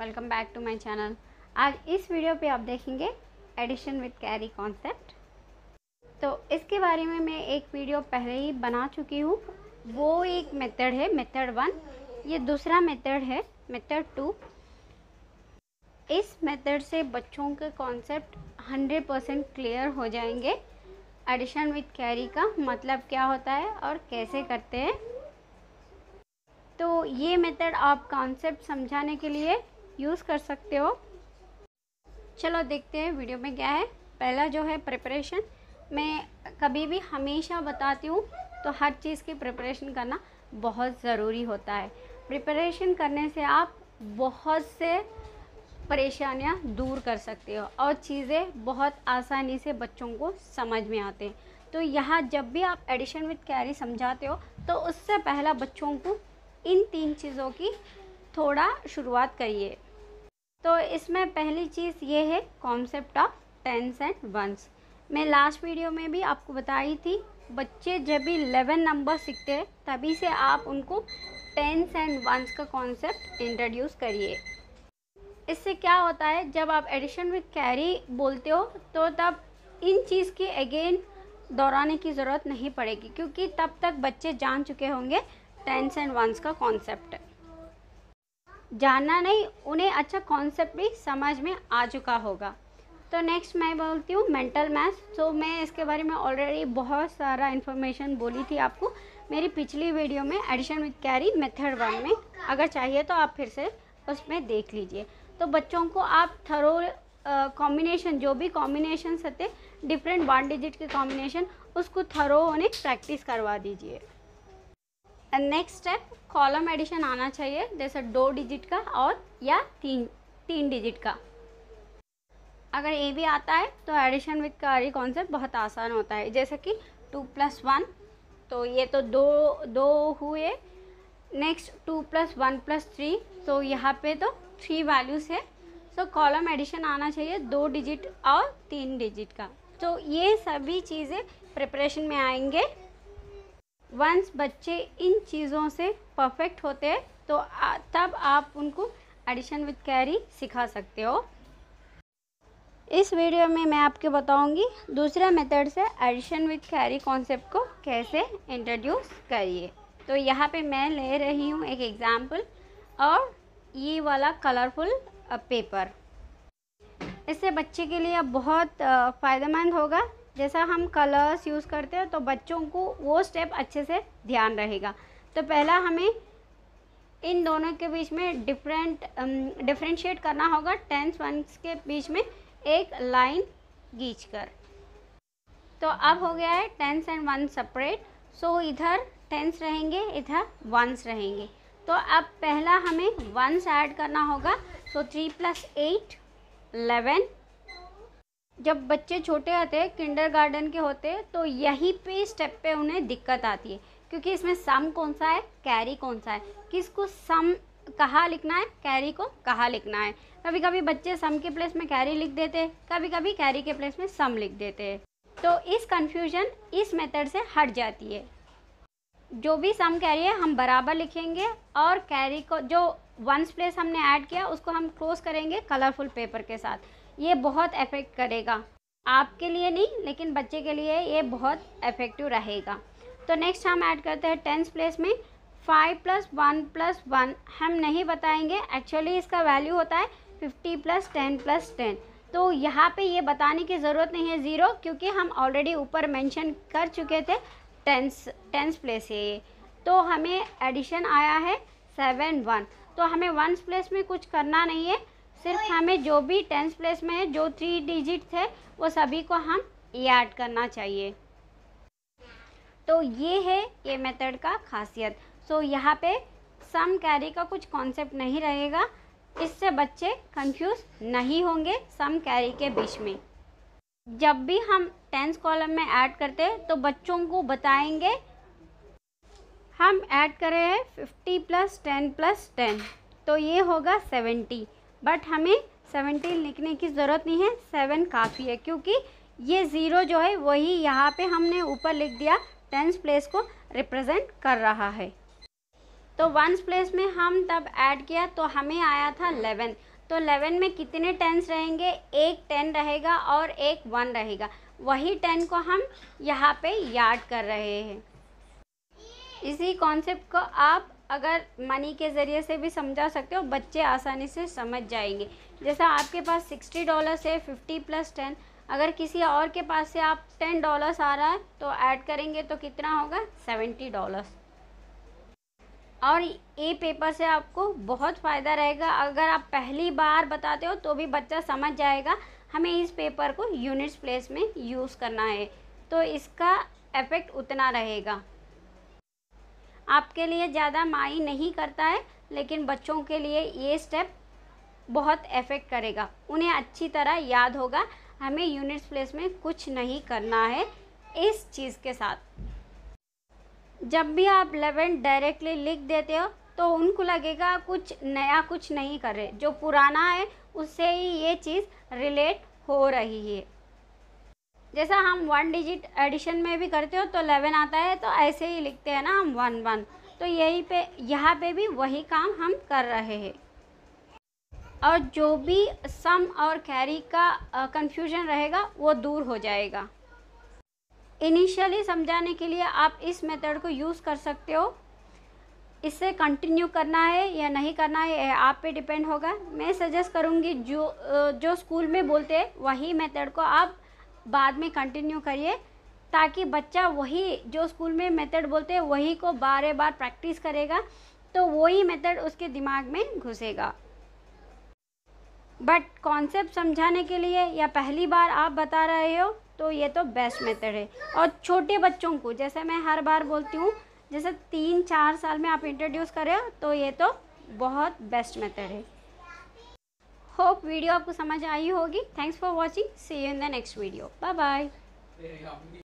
Welcome back to my channel. आज इस video पे आप देखेंगे एडिशन विद कैरी कॉन्सेप्ट। तो इसके बारे में मैं एक वीडियो पहले ही बना चुकी हूँ। वो एक मेथड है मेथड 1, ये दूसरा मेथड है मेथड 2। इस मेथड से बच्चों के कॉन्सेप्ट 100% क्लियर हो जाएंगे। एडिशन विद कैरी का मतलब क्या होता है और कैसे करते हैं। तो ये मेथड आप कॉन्सेप्ट समझाने के लिए यूज़ कर सकते हो। चलो देखते हैं वीडियो में क्या है। पहला जो है प्रिपरेशन। मैं कभी भी हमेशा बताती हूँ तो हर चीज़ की प्रिपरेशन करना बहुत ज़रूरी होता है। प्रिपरेशन करने से आप बहुत से परेशानियाँ दूर कर सकते हो और चीज़ें बहुत आसानी से बच्चों को समझ में आते हैं। तो यहाँ जब भी आप एडिशन विद कैरी समझाते हो तो उससे पहला बच्चों को इन 3 चीज़ों की थोड़ा शुरुआत करिए। तो इसमें पहली चीज़ ये है concept of tens and ones. मैं लास्ट वीडियो में भी आपको बताई थी, बच्चे जब भी 11 नंबर सीखते हैं तभी से आप उनको टेंस एंड वंस का कॉन्सेप्ट इंट्रोड्यूस करिए। इससे क्या होता है, जब आप एडिशन विद कैरी बोलते हो तो तब इन चीज़ की अगेन दोहराने की ज़रूरत नहीं पड़ेगी, क्योंकि तब तक बच्चे जान चुके होंगे टेंस एंड वंस का कॉन्सेप्ट। जानना नहीं, उन्हें अच्छा कॉन्सेप्ट भी समझ में आ चुका होगा। तो नेक्स्ट मैं बोलती हूँ मेंटल मैथ्स। तो मैं इसके बारे में ऑलरेडी बहुत सारा इन्फॉर्मेशन बोली थी आपको मेरी पिछली वीडियो में एडिशन विद कैरी मेथड 1 में। अगर चाहिए तो आप फिर से उसमें देख लीजिए। तो बच्चों को आप थरो कॉम्बिनेशन, जो भी कॉम्बिनेशन होते डिफरेंट 1 डिजिट के कॉम्बिनेशन, उसको थरो उन्हें प्रैक्टिस करवा दीजिए। नेक्स्ट स्टेप कॉलम एडिशन आना चाहिए, जैसे 2 डिजिट का और या 3 डिजिट का। अगर ये भी आता है तो एडिशन विद कैरी कॉन्सेप्ट बहुत आसान होता है। जैसे कि 2 + 1, तो ये तो दो हुए। नेक्स्ट 2 + 1 + 3, तो यहाँ पे तो 3 वैल्यूज़ है। तो कॉलम एडिशन आना चाहिए 2 डिजिट और 3 डिजिट का। तो ये सभी चीज़ें प्रिपरेशन में आएंगे। वंस बच्चे इन चीज़ों से परफेक्ट होते हैं तो तब आप उनको एडिशन विद कैरी सिखा सकते हो। इस वीडियो में मैं आपको बताऊंगी दूसरा मेथड से एडिशन विद कैरी कॉन्सेप्ट को कैसे इंट्रोड्यूस करिए। तो यहाँ पे मैं ले रही हूँ एक एग्जाम्पल, और ये वाला कलरफुल पेपर। इससे बच्चे के लिए बहुत फ़ायदेमंद होगा। जैसा हम कलर्स यूज़ करते हैं तो बच्चों को वो स्टेप अच्छे से ध्यान रहेगा। तो पहला हमें इन दोनों के बीच में डिफरेंशिएट करना होगा। टेंस वंस के बीच में एक लाइन खींचकर। तो अब हो गया है tens and ones separate. So इधर टेंस रहेंगे, इधर वंस रहेंगे। तो अब पहला हमें वंस ऐड करना होगा। सो 3 + 8 11। जब बच्चे छोटे होते हैं, किंडरगार्टन के होते हैं, तो यहीं पे स्टेप पे उन्हें दिक्कत आती है, क्योंकि इसमें सम कौन सा है, कैरी कौन सा है, किसको सम कहाँ लिखना है, कैरी को कहाँ लिखना है। कभी कभी बच्चे सम के प्लेस में कैरी लिख देते हैं, कभी कभी कैरी के प्लेस में सम लिख देते हैं। तो इस कन्फ्यूजन इस मेथड से हट जाती है। जो भी सम कैरी है हम बराबर लिखेंगे, और कैरी को जो वंस प्लेस हमने ऐड किया उसको हम क्लोज करेंगे कलरफुल पेपर के साथ। ये बहुत इफेक्ट करेगा, आपके लिए नहीं लेकिन बच्चे के लिए ये बहुत इफेक्टिव रहेगा। तो नेक्स्ट हम ऐड करते हैं टेंस प्लेस में 5 + 1 + 1। हम नहीं बताएंगे, एक्चुअली इसका वैल्यू होता है 50 + 10 + 10। तो यहाँ पे ये बताने की ज़रूरत नहीं है 0, क्योंकि हम ऑलरेडी ऊपर मेंशन कर चुके थे टेंस प्लेस है ये। तो हमें एडिशन आया है 7 1। तो हमें वंस प्लेस में कुछ करना नहीं है, सिर्फ हमें जो भी टेंस प्लेस में है, जो 3 डिजिट थे, वो सभी को हम ऐड करना चाहिए। तो ये है ये मेथड का खासियत। सो यहाँ पे सम कैरी का कुछ कॉन्सेप्ट नहीं रहेगा, इससे बच्चे कंफ्यूज नहीं होंगे सम कैरी के बीच में। जब भी हम टेंस कॉलम में ऐड करते हैं तो बच्चों को बताएंगे हम ऐड कर रहे हैं 50 + 10 + 10, तो ये होगा 70। बट हमें 70 लिखने की ज़रूरत नहीं है, 7 काफ़ी है, क्योंकि ये 0 जो है वही यहाँ पे हमने ऊपर लिख दिया, टेंस प्लेस को रिप्रेजेंट कर रहा है। तो वंस प्लेस में हम तब ऐड किया तो हमें आया था 11। तो 11 में कितने टेंस रहेंगे, एक 10 रहेगा और एक 1 रहेगा। वही 10 को हम यहाँ पे याद कर रहे हैं। इसी कॉन्सेप्ट को आप अगर मनी के ज़रिए से भी समझा सकते हो, बच्चे आसानी से समझ जाएंगे। जैसा आपके पास $60 है, 50 + 10, अगर किसी और के पास से आप $10 आ रहा है तो ऐड करेंगे तो कितना होगा, $70। और ये पेपर से आपको बहुत फ़ायदा रहेगा। अगर आप पहली बार बताते हो तो भी बच्चा समझ जाएगा हमें इस पेपर को यूनिट्स प्लेस में यूज़ करना है, तो इसका इफ़ेक्ट उतना रहेगा। आपके लिए ज़्यादा मायने नहीं करता है, लेकिन बच्चों के लिए ये स्टेप बहुत इफ़ेक्ट करेगा। उन्हें अच्छी तरह याद होगा हमें यूनिट्स प्लेस में कुछ नहीं करना है इस चीज़ के साथ। जब भी आप 11 डायरेक्टली लिख देते हो तो उनको लगेगा कुछ नया कुछ नहीं कर रहे, जो पुराना है उससे ही ये चीज़ रिलेट हो रही है। जैसा हम 1 डिजिट एडिशन में भी करते हो तो 11 आता है, तो ऐसे ही लिखते हैं ना हम 1 1, तो यहाँ पे भी वही काम हम कर रहे हैं। और जो भी सम और कैरी का कंफ्यूजन रहेगा वो दूर हो जाएगा। इनिशियली समझाने के लिए आप इस मेथड को यूज़ कर सकते हो। इससे कंटिन्यू करना है या नहीं करना है आप पे डिपेंड होगा। मैं सजेस्ट करूँगी जो स्कूल में बोलते हैं वही मेथड को आप बाद में कंटिन्यू करिए, ताकि बच्चा वही जो स्कूल में मेथड बोलते हैं वही को बार बार प्रैक्टिस करेगा, तो वही मेथड उसके दिमाग में घुसेगा। बट कॉन्सेप्ट समझाने के लिए या पहली बार आप बता रहे हो तो ये तो बेस्ट मेथड है। और छोटे बच्चों को, जैसे मैं हर बार बोलती हूँ, जैसे 3-4 साल में आप इंट्रोड्यूस कर रहे हो तो ये तो बहुत बेस्ट मेथड है। होप वीडियो आपको समझ आई होगी। Thanks for watching, see you in the next video, bye bye.